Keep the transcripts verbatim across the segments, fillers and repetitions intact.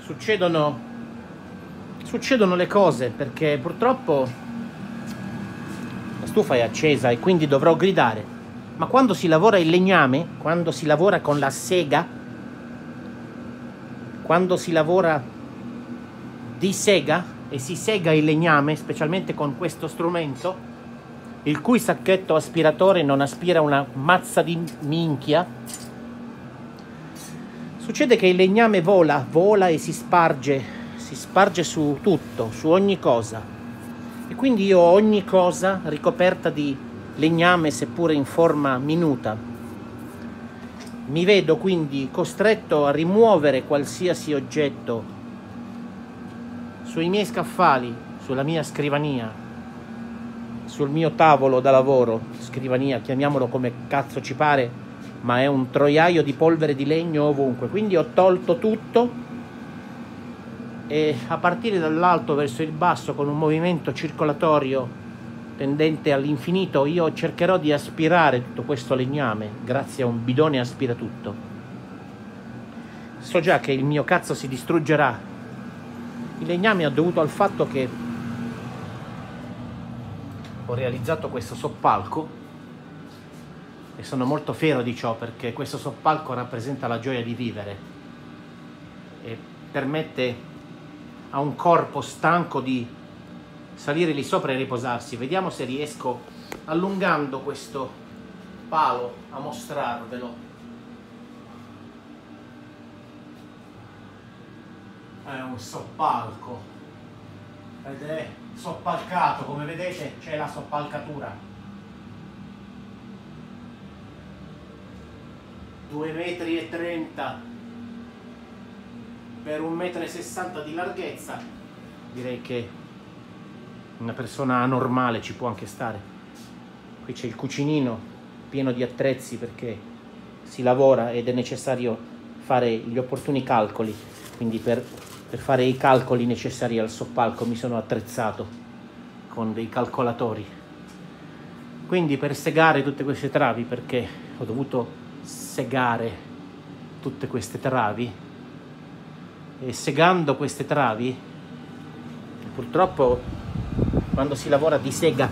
succedono succedono le cose, perché purtroppo la stufa è accesa e quindi dovrò gridare. Ma quando si lavora il legname, quando si lavora con la sega, quando si lavora di sega e si sega il legname, specialmente con questo strumento, il cui sacchetto aspiratore non aspira una mazza di minchia, succede che il legname vola, vola e si sparge, si sparge su tutto, su ogni cosa. E quindi io ho ogni cosa ricoperta di legname, seppure in forma minuta. Mi vedo quindi costretto a rimuovere qualsiasi oggetto sui miei scaffali, sulla mia scrivania, sul mio tavolo da lavoro, scrivania, chiamiamolo come cazzo ci pare, ma è un troiaio di polvere di legno ovunque. Quindi ho tolto tutto e a partire dall'alto verso il basso, con un movimento circolatorio tendente all'infinito, io cercherò di aspirare tutto questo legname grazie a un bidone aspiratutto. So già che il mio cazzo si distruggerà. Il legname è dovuto al fatto che ho realizzato questo soppalco e sono molto fiero di ciò, perché questo soppalco rappresenta la gioia di vivere e permette a un corpo stanco di salire lì sopra e riposarsi. Vediamo se riesco, allungando questo palo, a mostrarvelo. È un soppalco ed è soppalcato, come vedete c'è la soppalcatura. due metri e trenta per un metro e sessanta di larghezza. Direi che una persona anormale ci può anche stare. Qui c'è il cucinino pieno di attrezzi, perché si lavora ed è necessario fare gli opportuni calcoli. Quindi per Per fare i calcoli necessari al soppalco mi sono attrezzato con dei calcolatori. Quindi per segare tutte queste travi, perché ho dovuto segare tutte queste travi, e segando queste travi, purtroppo quando si lavora di sega,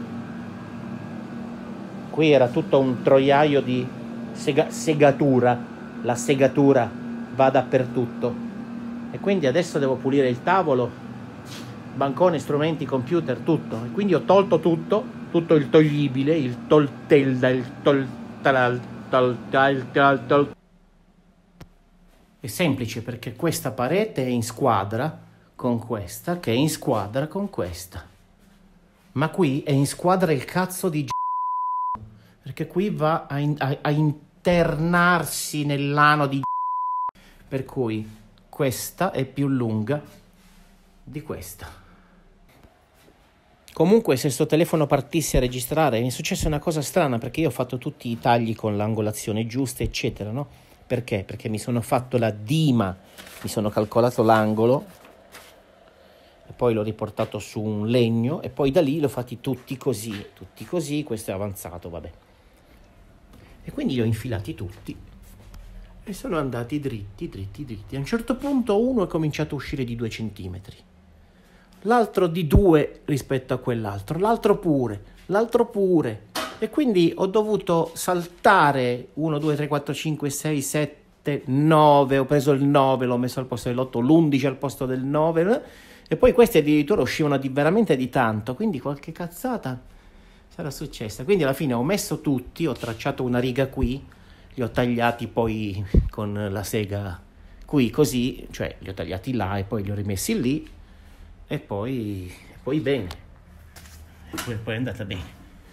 qui era tutto un troiaio di sega, segatura, la segatura va dappertutto. E quindi adesso devo pulire il tavolo, bancone, strumenti, computer, tutto. E quindi ho tolto tutto, tutto il toglibile, il toltelda, il toltal, toltal, toltal. È semplice, perché questa parete è in squadra con questa, che è in squadra con questa. Ma qui è in squadra il cazzo di g***o, perché qui va a, in, a, a internarsi nell'ano di g***o. Per cui questa è più lunga di questa. Comunque, se sto telefono partisse a registrare, mi è successa una cosa strana, perché io ho fatto tutti i tagli con l'angolazione giusta, eccetera, no? Perché? Perché mi sono fatto la dima, mi sono calcolato l'angolo e poi l'ho riportato su un legno e poi da lì l'ho fatti tutti così, tutti così, questo è avanzato, vabbè. E quindi li ho infilati tutti e sono andati dritti, dritti, dritti. A un certo punto uno è cominciato a uscire di due centimetri, l'altro di due rispetto a quell'altro, l'altro pure, l'altro pure. E quindi ho dovuto saltare uno, due, tre, quattro, cinque, sei, sette, nove, ho preso il nove, l'ho messo al posto dell'otto, l'undici al posto del nove, e poi questi addirittura uscivano di veramente di tanto, quindi qualche cazzata sarà successa. Quindi alla fine ho messo tutti, ho tracciato una riga qui, li ho tagliati poi con la sega qui così, cioè li ho tagliati là e poi li ho rimessi lì e poi, poi bene, e poi, poi è andata bene.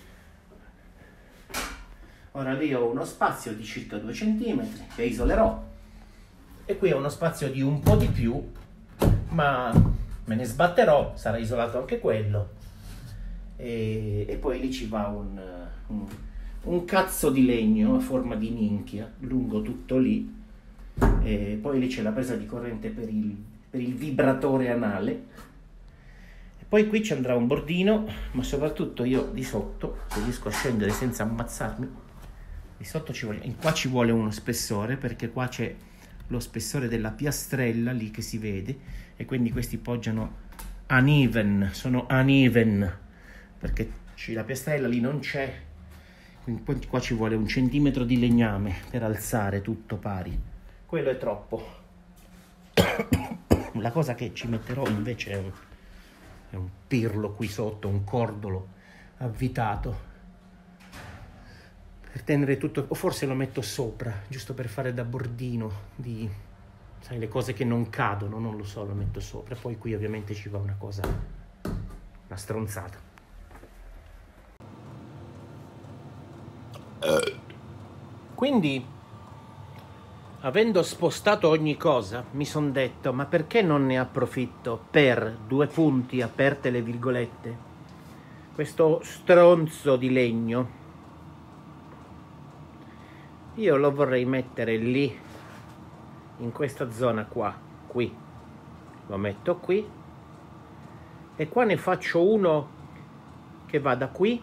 Ora lì ho uno spazio di circa due centimetri che isolerò e qui ho uno spazio di un po' di più, ma me ne sbatterò, sarà isolato anche quello, e, e poi lì ci va un, un un cazzo di legno a forma di minchia lungo tutto lì, e poi lì c'è la presa di corrente per il, per il vibratore anale, e poi qui ci andrà un bordino, ma soprattutto io di sotto, se riesco a scendere senza ammazzarmi, di sotto ci vuole, qua ci vuole uno spessore, perché qua c'è lo spessore della piastrella lì che si vede, e quindi questi poggiano uneven, sono uneven perché la piastrella lì non c'è, quindi qua ci vuole un centimetro di legname per alzare tutto pari. Quello è troppo. La cosa che ci metterò invece è un, è un pirlo qui sotto, un cordolo avvitato per tenere tutto, o forse lo metto sopra giusto per fare da bordino di, sai, le cose che non cadono, non lo so, lo metto sopra. Poi qui ovviamente ci va una cosa, una stronzata. Quindi, avendo spostato ogni cosa, mi son detto, ma perché non ne approfitto per, due punti, aperte le virgolette, questo stronzo di legno, io lo vorrei mettere lì, in questa zona qua, qui, lo metto qui, e qua ne faccio uno che va da qui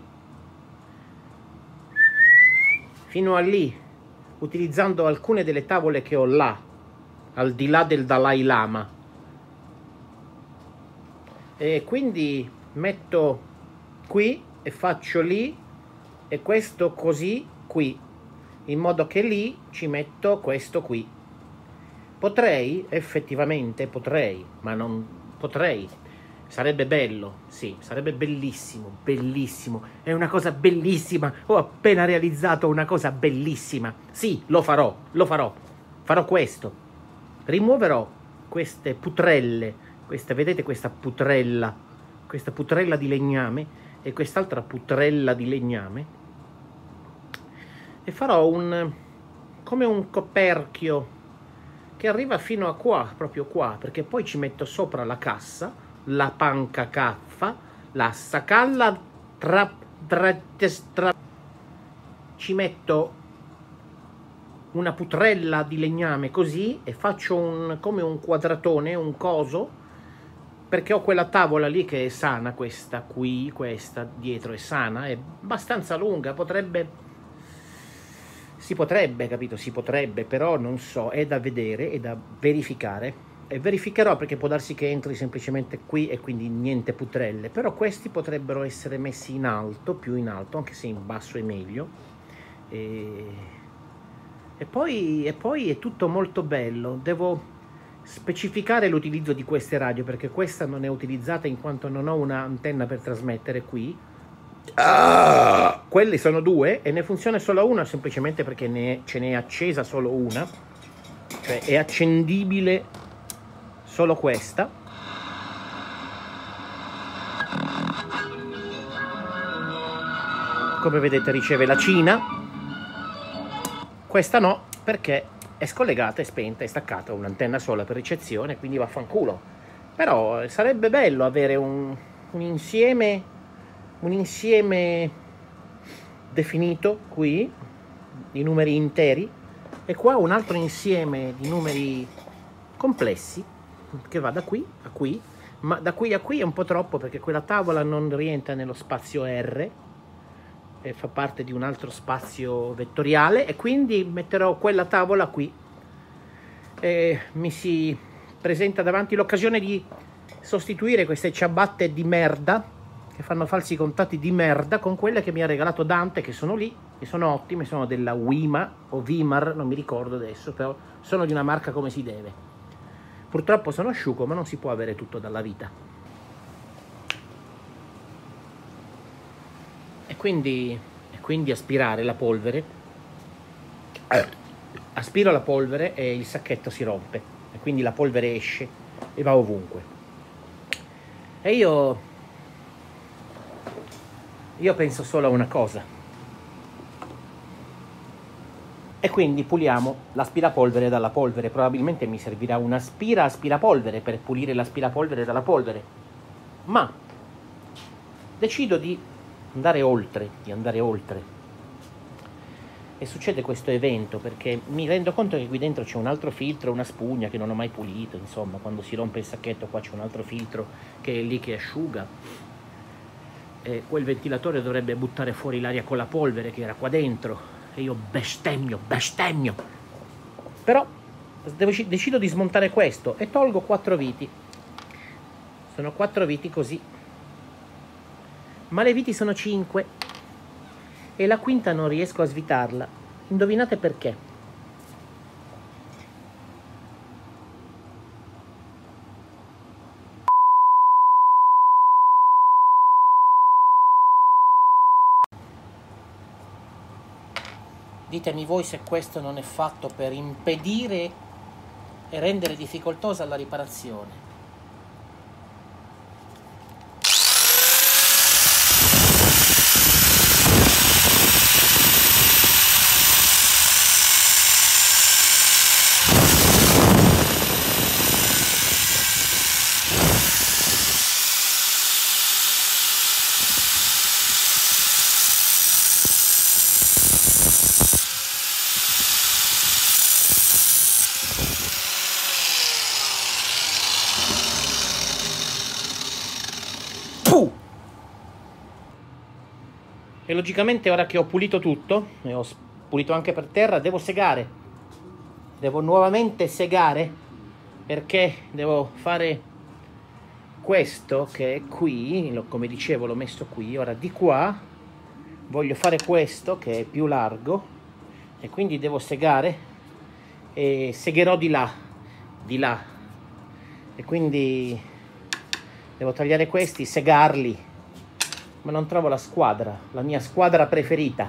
fino a lì, utilizzando alcune delle tavole che ho là, al di là del Dalai Lama. E quindi metto qui e faccio lì, e questo così qui, in modo che lì ci metto questo qui. Potrei, effettivamente potrei, ma non potrei, sarebbe bello, sì, sarebbe bellissimo, bellissimo, è una cosa bellissima, ho appena realizzato una cosa bellissima, sì, lo farò, lo farò, farò questo, rimuoverò queste putrelle, queste, vedete questa putrella, questa putrella di legname e quest'altra putrella di legname, e farò un, come un coperchio che arriva fino a qua, proprio qua, perché poi ci metto sopra la cassa, la panca caffa, la sacalla, tra, tra, tra, ci metto una putrella di legname così e faccio un, come un quadratone, un coso, perché ho quella tavola lì che è sana, questa qui, questa dietro è sana, è abbastanza lunga, potrebbe... Si potrebbe, capito? Si potrebbe, però non so, è da vedere, è da verificare. E verificherò, perché può darsi che entri semplicemente qui e quindi niente putrelle. Però questi potrebbero essere messi in alto, più in alto, anche se in basso è meglio. E, e, poi, e poi è tutto molto bello. Devo specificare l'utilizzo di queste radio, perché questa non è utilizzata in quanto non ho un'antenna per trasmettere qui. Ah! Quelli sono due e ne funziona solo una, semplicemente perché ne, ce n'è accesa solo una, cioè è accendibile solo questa. Come vedete riceve la cina, questa no, perché è scollegata, è spenta, è staccata, un'antenna sola per ricezione, quindi vaffanculo. Però sarebbe bello avere un, un insieme un insieme definito qui di numeri interi, e qua un altro insieme di numeri complessi che va da qui a qui, ma da qui a qui è un po' troppo perché quella tavola non rientra nello spazio R e fa parte di un altro spazio vettoriale, e quindi metterò quella tavola qui. E mi si presenta davanti l'occasione di sostituire queste ciabatte di merda che fanno falsi contatti di merda con quelle che mi ha regalato Dante, che sono lì, che sono ottime, sono della Wima o Vimar, non mi ricordo adesso, però sono di una marca come si deve. Purtroppo sono asciugo, ma non si può avere tutto dalla vita. E quindi, e quindi aspirare la polvere, eh, aspiro la polvere e il sacchetto si rompe, e quindi la polvere esce e va ovunque. E io... Io penso solo a una cosa, e quindi puliamo l'aspirapolvere dalla polvere. Probabilmente mi servirà un aspira aspirapolvere per pulire l'aspirapolvere dalla polvere, ma decido di andare oltre, di andare oltre. E succede questo evento perché mi rendo conto che qui dentro c'è un altro filtro, una spugna che non ho mai pulito, insomma, quando si rompe il sacchetto qua c'è un altro filtro che è lì che asciuga. E quel ventilatore dovrebbe buttare fuori l'aria con la polvere che era qua dentro, e io bestemmio, bestemmio. Però Devo, decido di smontare questo e tolgo quattro viti. Sono quattro viti così, ma le viti sono cinque e la quinta non riesco a svitarla. Indovinate perché? Ditemi voi se questo non è fatto per impedire e rendere difficoltosa la riparazione. E logicamente ora che ho pulito tutto e ho pulito anche per terra, devo segare. Devo nuovamente segare perché devo fare questo che è qui, lo, come dicevo l'ho messo qui. Ora di qua voglio fare questo che è più largo e quindi devo segare e segherò di là, di là. E quindi devo tagliare questi, segarli. Ma non trovo la squadra, la mia squadra preferita.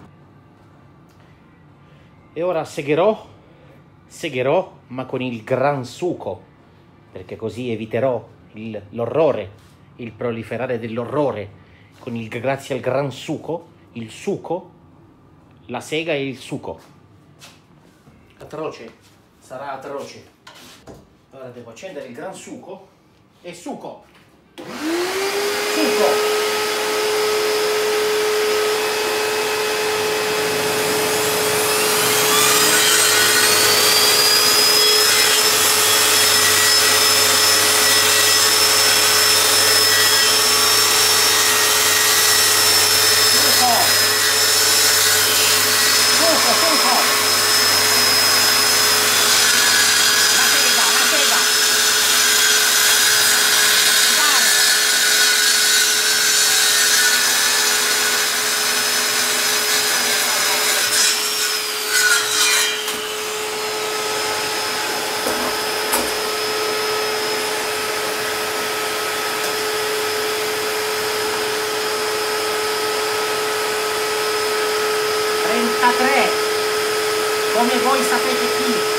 E ora segherò, segherò, ma con il gran suco, perché così eviterò l'orrore, il, il proliferare dell'orrore. Con il, grazie al gran suco, il suco, la sega e il suco. Atroce, sarà atroce. Ora devo accendere il gran suco e suco. Suco. trentatré, come voi sapete chi.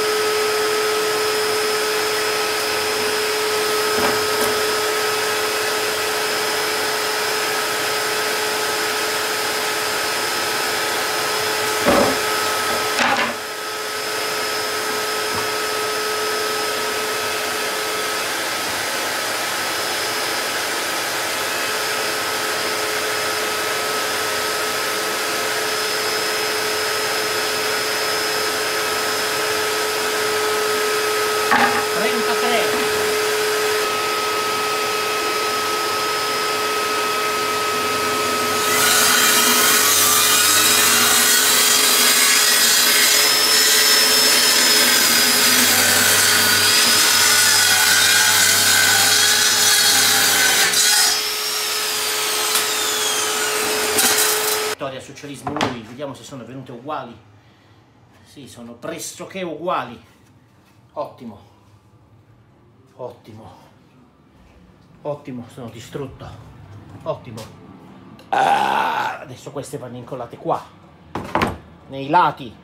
Socialismo lui, vediamo se sono venute uguali. Sì, sono pressoché uguali. Ottimo, ottimo, ottimo, sono distrutto. Ottimo. Ah, adesso queste vanno incollate qua, nei lati.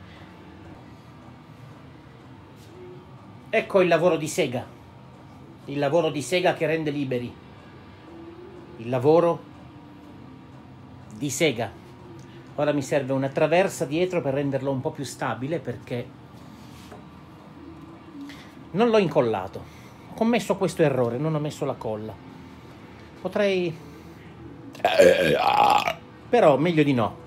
Ecco il lavoro di sega, il lavoro di sega che rende liberi, il lavoro di sega. Ora mi serve una traversa dietro per renderlo un po' più stabile, perché non l'ho incollato. Ho commesso questo errore, non ho messo la colla. Potrei... però meglio di no.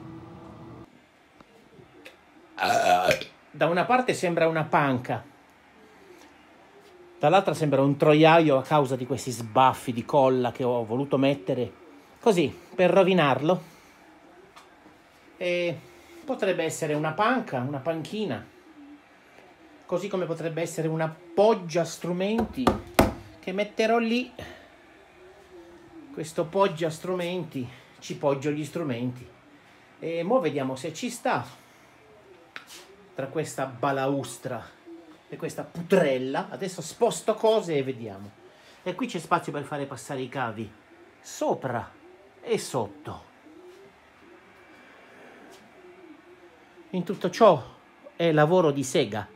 Da una parte sembra una panca, dall'altra sembra un troiaio a causa di questi sbaffi di colla che ho voluto mettere così per rovinarlo. E potrebbe essere una panca, una panchina, così come potrebbe essere una poggia strumenti che metterò lì. Questo poggia strumenti, ci poggio gli strumenti e mo vediamo se ci sta tra questa balaustra e questa putrella. Adesso sposto cose e vediamo. E qui c'è spazio per fare passare i cavi sopra e sotto. In tutto ciò è lavoro di sega.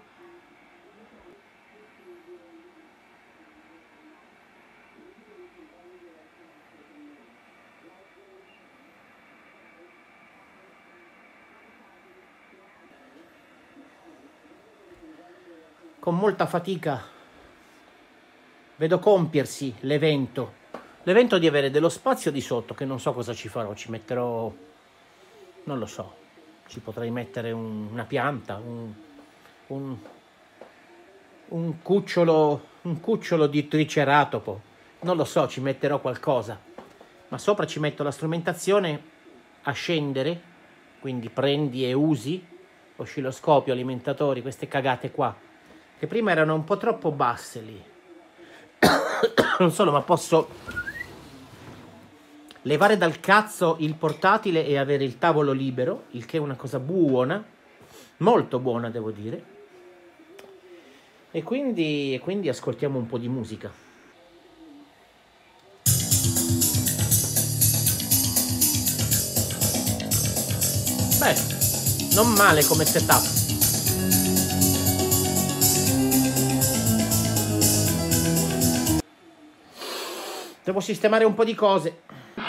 Con molta fatica vedo compiersi l'evento. L'evento di avere dello spazio di sotto, che non so cosa ci farò. Ci metterò, non lo so, ci potrei mettere un, una pianta, un, un, un cucciolo, un cucciolo di triceratopo. Non lo so, ci metterò qualcosa. Ma sopra ci metto la strumentazione a scendere, quindi prendi e usi, oscilloscopio, alimentatori, queste cagate qua, che prima erano un po' troppo basse lì. Non solo, ma posso levare dal cazzo il portatile e avere il tavolo libero, il che è una cosa buona, molto buona devo dire. E quindi, e quindi ascoltiamo un po' di musica. Beh, non male come setup. Devo sistemare un po' di cose.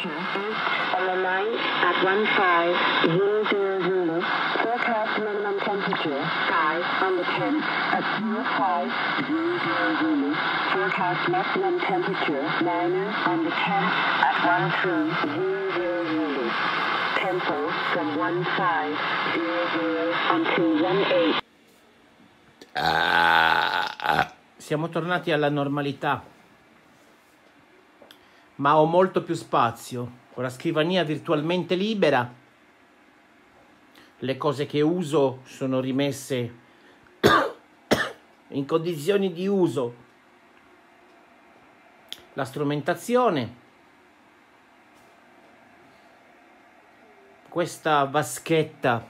Siamo tornati alla normalità. Ma ho molto più spazio, ho la scrivania virtualmente libera, le cose che uso sono rimesse in condizioni di uso, la strumentazione, questa vaschetta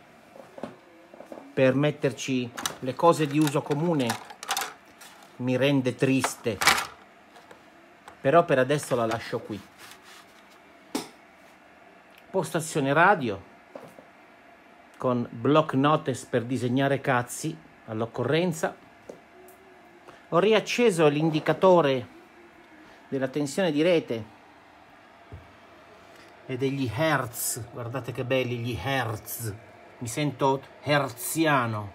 per metterci le cose di uso comune mi rende triste. Però per adesso la lascio qui. Postazione radio con block notes per disegnare cazzi all'occorrenza. Ho riacceso l'indicatore della tensione di rete e degli hertz. Guardate che belli gli hertz. Mi sento hertziano.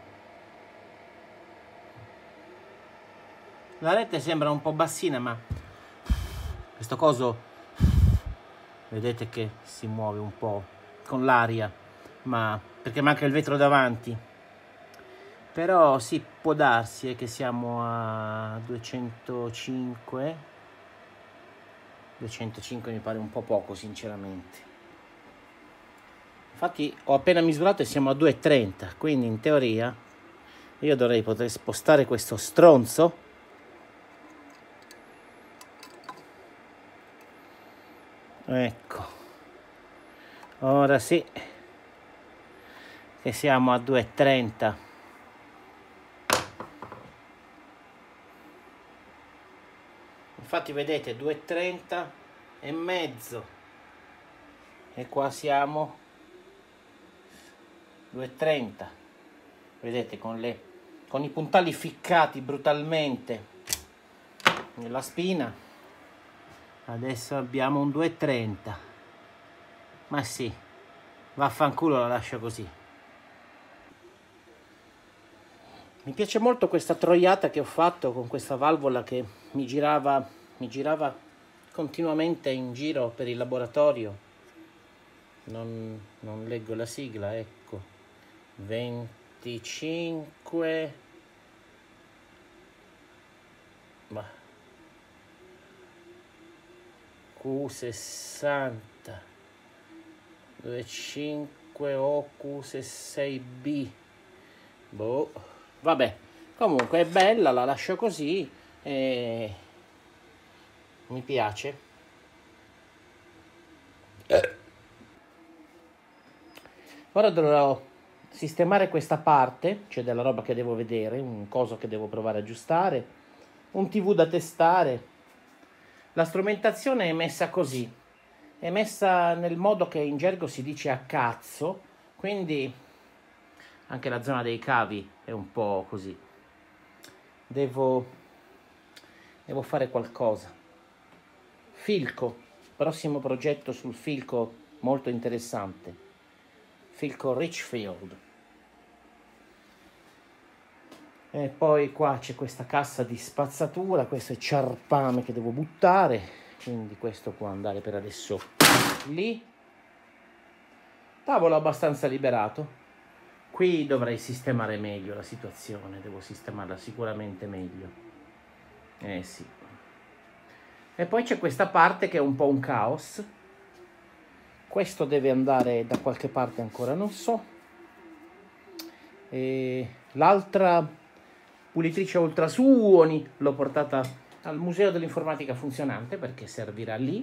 La rete sembra un po' bassina, ma questo coso, vedete che si muove un po' con l'aria, ma perché manca il vetro davanti. Però sì, può darsi eh, che siamo a duecentocinque. duecentocinque mi pare un po' poco, sinceramente. Infatti ho appena misurato e siamo a due e trenta, quindi in teoria io dovrei poter spostare questo stronzo. Ecco, ora sì che siamo a due e trenta. Infatti vedete due e trenta e mezzo e qua siamo due e trenta. Vedete con le con i puntali ficcati brutalmente nella spina. Adesso abbiamo un due e trenta. Ma sì, vaffanculo, la lascio così. Mi piace molto questa troiata che ho fatto con questa valvola che mi girava, mi girava continuamente in giro per il laboratorio. Non, non leggo la sigla, ecco. venticinque. Ma Q sessanta venticinque O Q sei B. Boh, vabbè, Comunque è bella, la lascio così e mi piace. Ora dovrò sistemare questa parte, c'è della roba che devo vedere, un coso che devo provare a aggiustare, un tivù da testare. La strumentazione è messa così, è messa nel modo che in gergo si dice a cazzo, quindi anche la zona dei cavi è un po' così. Devo, devo fare qualcosa. Filco, prossimo progetto sul Filco molto interessante. Filco Richfield. E poi qua c'è questa cassa di spazzatura, questo è ciarpame che devo buttare, quindi questo può andare per adesso lì. Tavolo abbastanza liberato. Qui dovrei sistemare meglio la situazione, devo sistemarla sicuramente meglio. Eh sì. E poi c'è questa parte che è un po' un caos. Questo deve andare da qualche parte, ancora non so. E l'altra pulitrice ultrasuoni l'ho portata al Museo dell'Informatica Funzionante perché servirà lì.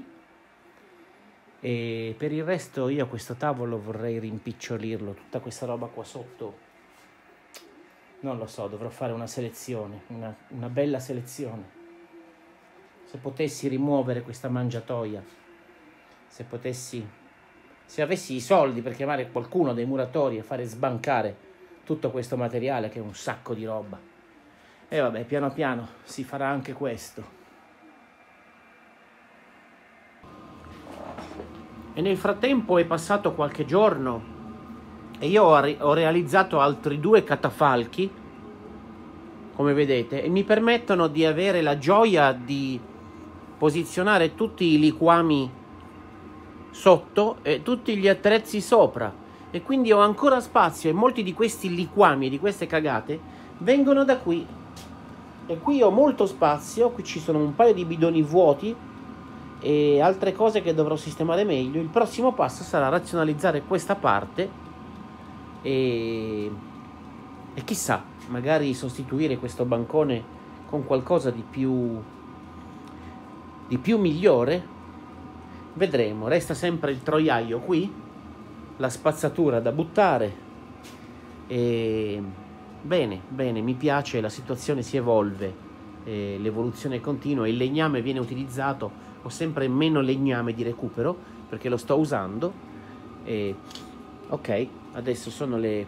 E per il resto io questo tavolo vorrei rimpicciolirlo, tutta questa roba qua sotto. Non lo so, dovrò fare una selezione, una, una bella selezione. Se potessi rimuovere questa mangiatoia, se potessi... Se avessi i soldi per chiamare qualcuno dei muratori e fare sbancare tutto questo materiale, che è un sacco di roba. E vabbè, piano piano si farà anche questo. E nel frattempo è passato qualche giorno e io ho, re ho realizzato altri due catafalchi, come vedete, e mi permettono di avere la gioia di posizionare tutti i liquami sotto e tutti gli attrezzi sopra, e quindi ho ancora spazio, e molti di questi liquami e di queste cagate vengono da qui, e qui ho molto spazio. Qui ci sono un paio di bidoni vuoti e altre cose che dovrò sistemare meglio. Il prossimo passo sarà razionalizzare questa parte e, e chissà, magari sostituire questo bancone con qualcosa di più di più migliore. Vedremo. Resta sempre il troiaio qui, la spazzatura da buttare e bene, bene, mi piace, la situazione si evolve, l'evoluzione continua, il legname viene utilizzato, ho sempre meno legname di recupero perché lo sto usando. E ok, adesso sono le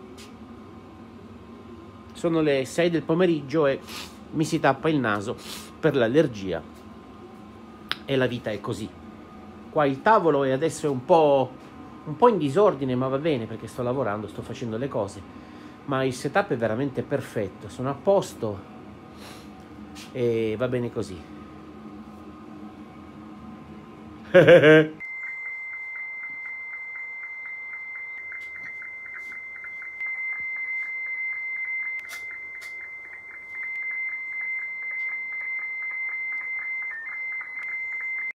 sono le sei del pomeriggio e mi si tappa il naso per l'allergia e la vita è così. Qua il tavolo è adesso un po', un po' in disordine, ma va bene perché sto lavorando, sto facendo le cose. Ma il setup è veramente perfetto, sono a posto e va bene così.